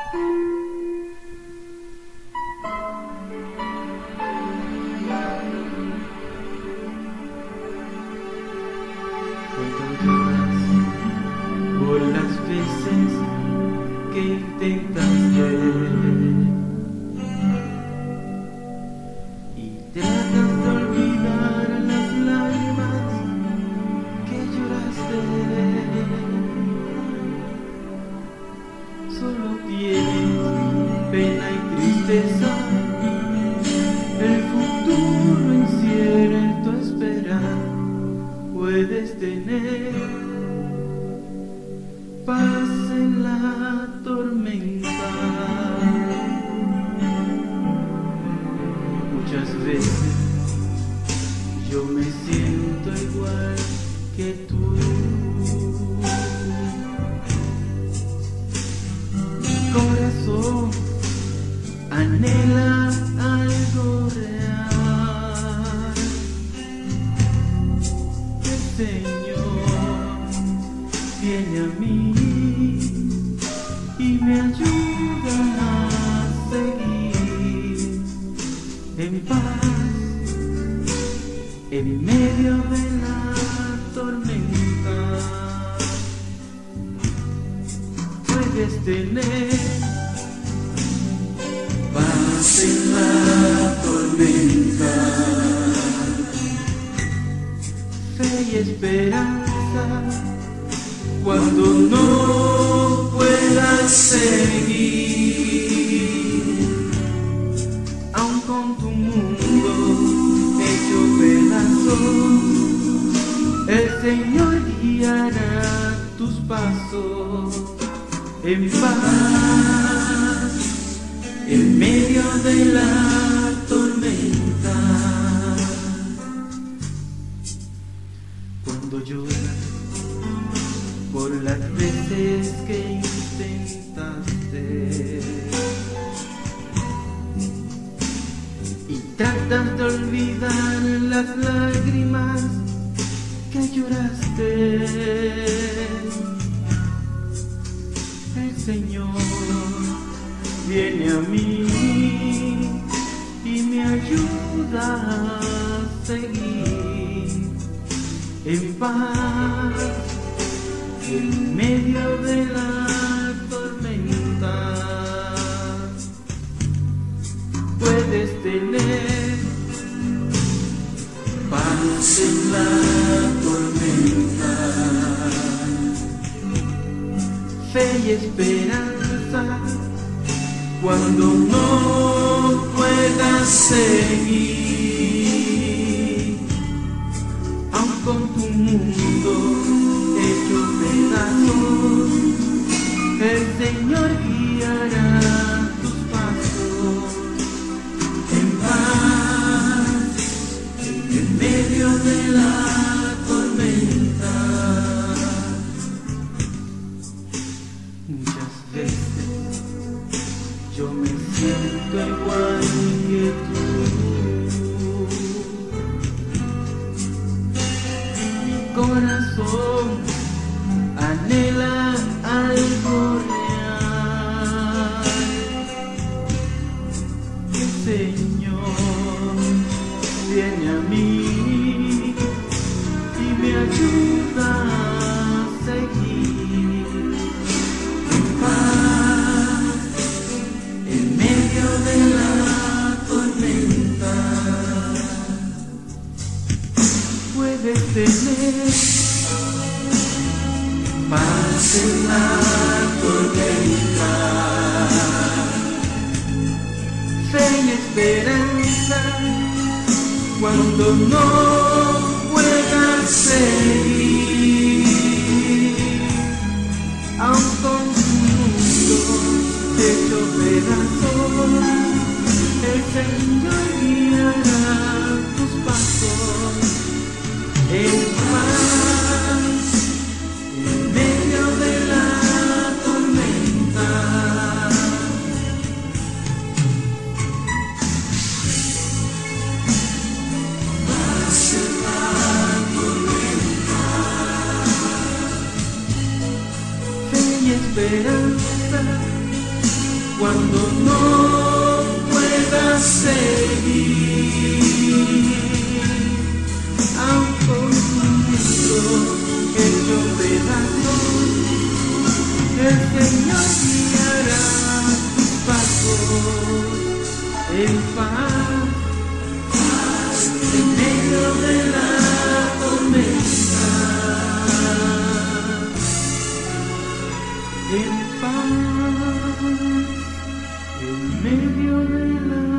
Cuánto lloras por las veces que intentaste y tratas de olvidar las lágrimas que lloraste. Solo tienes pena y tristeza, el futuro incierto esperar. Puedes tener paz en la tormenta. Muchas veces yo me siento igual que tú. Mi corazón anhela algo real. El Señor viene a mí y me ayuda a seguir en paz en medio de la tormenta. Puedes tener paz en la tormenta, fe y esperanza cuando no puedas seguir, aun con tu mundo hecho pedazos, el Señor guiará tus pasos en paz en medio de la tormenta. Cuando lloras por las veces que intentaste y tratas de olvidar las lágrimas que lloraste, el Señor viene a mí y me ayuda a seguir en paz en medio de la tormenta. Puedes tener paz en la tormenta, fe y esperanza cuando no puedas seguir, aun con tu mundo hecho pedazos, el Señor guiará tus pasos en paz en medio de la tormenta. Muchas veces yo me siento igual que tú. Mi corazón anhela algo real. El Señor viene a mí y me ayuda a seguir en paz en medio de la tormenta. Puedes tener paz en la tormenta, fe y esperanza cuando no puedas seguir, aun con tu mundo hecho pedazos, el Señor guiará tus pasos en paz en medio de la tormenta. Paz en la tormenta, fe y esperanza cuando no puedas seguir, aunque un mundo hecho pedazos, el Señor guiará tus pasos en paz, en medio de la tormenta, en paz, en medio de la